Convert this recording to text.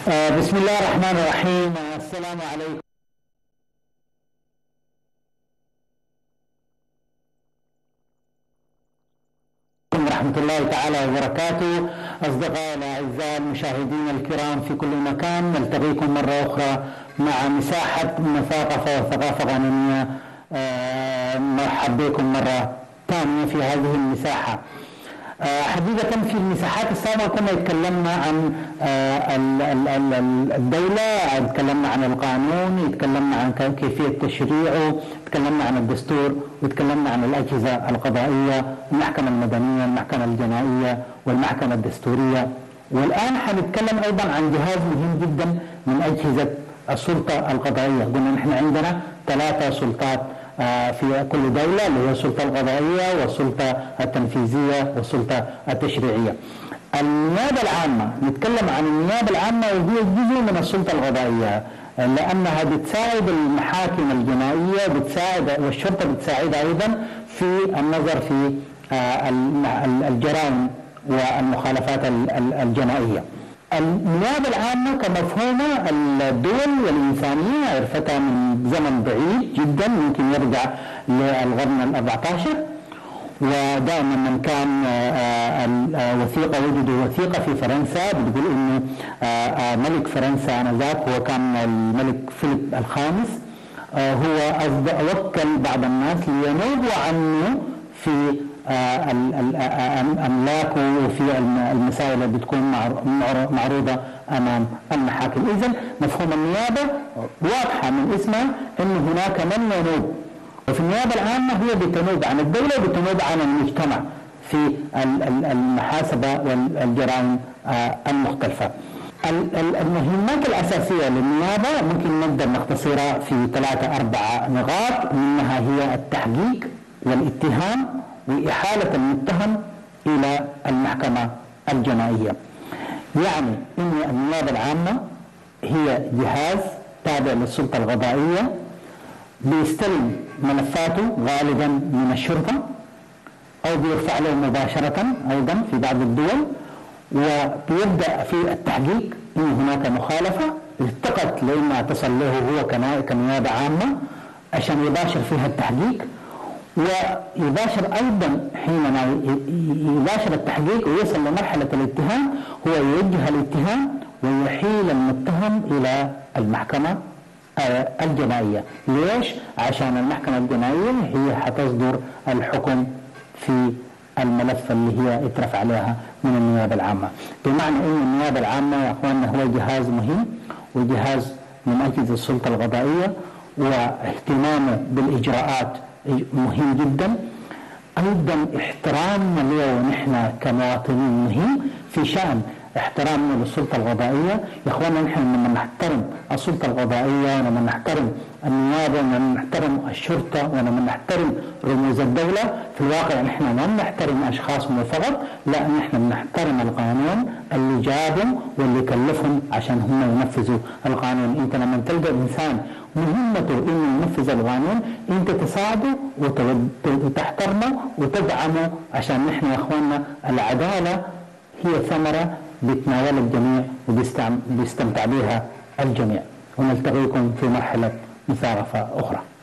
بسم الله الرحمن الرحيم. السلام عليكم ورحمة الله تعالى وبركاته. أصدقائي الأعزاء المشاهدين الكرام في كل مكان، نلتقيكم مرة أخرى مع مساحة مثاقفة وثقافة قانونية. مرحبا بكم مرة ثانية في هذه المساحة. حقيقة في المساحات السابقة كنا تكلمنا عن الدولة، تكلمنا عن القانون، تكلمنا عن كيفية تشريعه، تكلمنا عن الدستور، وتكلمنا عن الأجهزة القضائية، المحكمة المدنية، المحكمة الجنائية، والمحكمة الدستورية. والآن حنتكلم أيضا عن جهاز مهم جدا من أجهزة السلطة القضائية. قلنا نحن عندنا 3 سلطات في كل دولة، اللي هي السلطة القضائية والسلطة التنفيذية والسلطة التشريعية. النيابة العامة، نتكلم عن النيابة العامة وهي جزء من السلطة القضائية، لأنها بتساعد المحاكم الجنائية، بتساعد والشرطة بتساعد أيضا في النظر في الجرائم والمخالفات الجنائية. النيابة العامة كمفهومة الدول والإنسانية عرفتها من زمن بعيد جدا، ممكن يرجع للقرن ال14، ودائما من كان وثيقة وجدوا وثيقة في فرنسا بتقول إنه ملك فرنسا آنذاك هو كان الملك فيليب الخامس، هو وكل بعض الناس لينوبوا عنه في أملاكه وفي المسائل اللي بتكون معروضة أمام المحاكم. إذن مفهوم النيابة واضحة من اسمها أن هناك من ينوب، وفي النيابة العامة هي بتنوب عن الدولة وبتنوب عن المجتمع في المحاسبة والجرائم المختلفة. المهمات الأساسية للنيابة ممكن نقدر نختصرها في 3-4 نقاط، منها هي التحقيق والاتهام وإحالة المتهم إلى المحكمة الجنائية. يعني أن النيابة العامة هي جهاز تابع للسلطة القضائية، بيستلم ملفاته غالبا من الشرطة أو بيرفع له مباشرة أيضا في بعض الدول، وبيبدأ في التحقيق إن هناك مخالفة التقت لما تصل له هو كنيابة عامة عشان يباشر فيها التحقيق، ويباشر أيضا حينما يباشر التحقيق ويصل لمرحلة الاتهام هو يوجه الاتهام ويحيل المتهم إلى المحكمة الجنائية. ليش؟ عشان المحكمة الجنائية هي حتصدر الحكم في الملف اللي هي اترفع عليها من النيابة العامة. بمعنى أن النيابة العامة يا أخواننا هو جهاز مهم وجهاز من أجهزة السلطة القضائية، واهتمامه بالإجراءات مهم جدا. أيضا احترامنا له ونحن كمواطنين مهم في شأن احترامنا للسلطة القضائية. يا اخوانا نحن لما نحترم السلطة القضائية ولما نحترم النيابة ولما نحترم الشرطة ولما نحترم رموز الدولة، في الواقع نحن ما بنحترم أشخاصهم فقط، لا نحن بنحترم القانون اللي جابهم واللي كلفهم عشان هم ينفذوا القانون. انت لما تلقى إنسان مهمته انه ينفذ القانون انت تساعده وتحترمه وتدعمه، عشان نحن يا اخواننا العدالة هي ثمرة بيتناولها الجميع وبيستمتع بها الجميع. ونلتقيكم في مرحلة مثاقفة أخرى.